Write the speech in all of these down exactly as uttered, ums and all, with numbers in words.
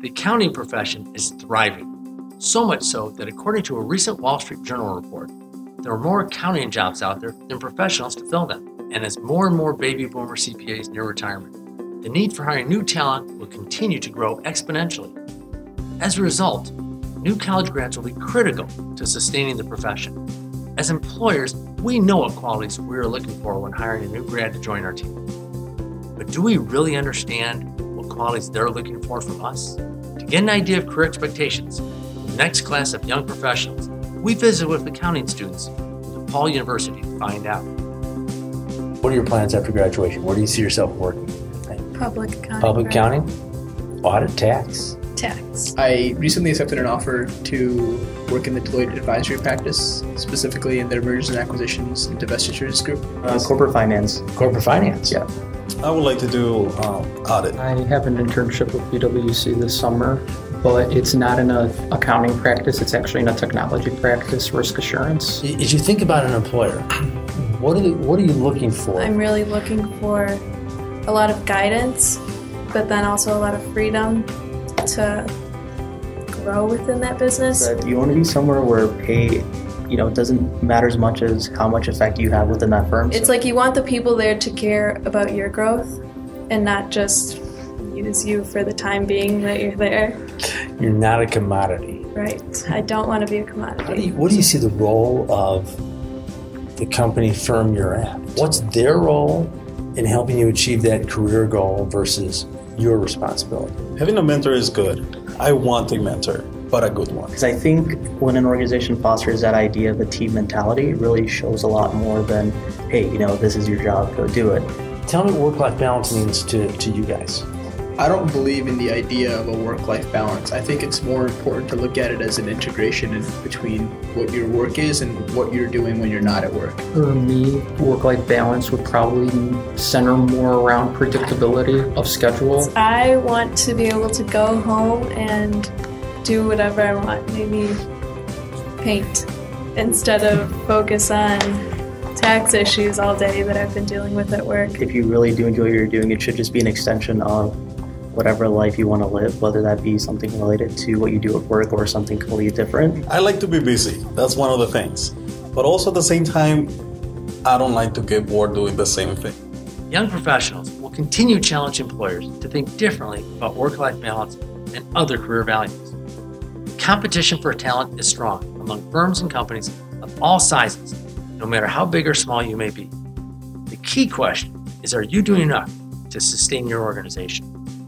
The accounting profession is thriving, so much so that according to a recent Wall Street Journal report, there are more accounting jobs out there than professionals to fill them. And as more and more baby boomer C P As near retirement, the need for hiring new talent will continue to grow exponentially. As a result, new college grads will be critical to sustaining the profession. As employers, we know what qualities we're looking for when hiring a new grad to join our team. But do we really understand what qualities they're looking for from us? To get an idea of career expectations, the next class of young professionals, we visit with accounting students at DePaul University to find out. What are your plans after graduation? Where do you see yourself working? Public accounting. Public accounting? Audit, tax? Tax. I recently accepted an offer to work in the Deloitte advisory practice, specifically in their mergers and acquisitions and divestitures group. Uh, corporate finance. Corporate finance? Yeah. I would like to do um, audit. I have an internship with P W C this summer, but it's not in an accounting practice, it's actually in a technology practice, risk assurance. As you think about an employer, what are, the, what are you looking for? I'm really looking for a lot of guidance, but then also a lot of freedom to grow within that business. But you want to be somewhere where pay, you know, doesn't matter as much as how much effect you have within that firm. It's so. like you want the people there to care about your growth and not just use you for the time being that you're there. You're not a commodity. Right. I don't want to be a commodity. How do you, what do you see the role of the company firm you're at? What's their role in helping you achieve that career goal versus your responsibility? Having a mentor is good. I want a mentor, but a good one. Because I think when an organization fosters that idea of a team mentality, it really shows a lot more than, hey, you know, this is your job, go do it. Tell me what work-life balance means to, to you guys. I don't believe in the idea of a work-life balance. I think it's more important to look at it as an integration in between what your work is and what you're doing when you're not at work. For me, work-life balance would probably center more around predictability of schedule. I want to be able to go home and do whatever I want, maybe paint, instead of focus on tax issues all day that I've been dealing with at work. If you really do enjoy what you're doing, it should just be an extension of whatever life you want to live, whether that be something related to what you do at work or something completely different. I like to be busy. That's one of the things. But also at the same time, I don't like to get bored doing the same thing. Young professionals will continue to challenge employers to think differently about work-life balance and other career values. Competition for talent is strong among firms and companies of all sizes, no matter how big or small you may be. The key question is, are you doing enough to sustain your organization?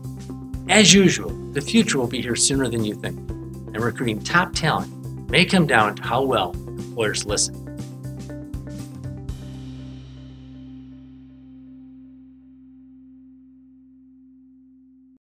As usual, the future will be here sooner than you think, and recruiting top talent may come down to how well employers listen.